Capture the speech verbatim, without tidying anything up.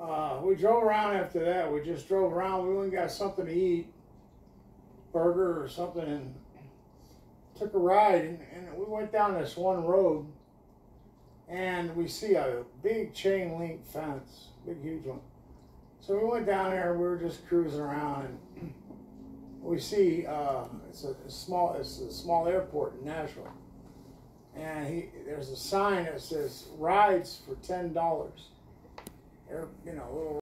uh, we drove around after that. We just drove around. We went and got something to eat, burger or something, and took a ride. And, and we went down this one road, and we see a big chain link fence, big huge one. So we went down there. And we were just cruising around, and we see uh, it's a small it's a small airport in Nashville, and he there's a sign that says rides for ten dollars. You know, little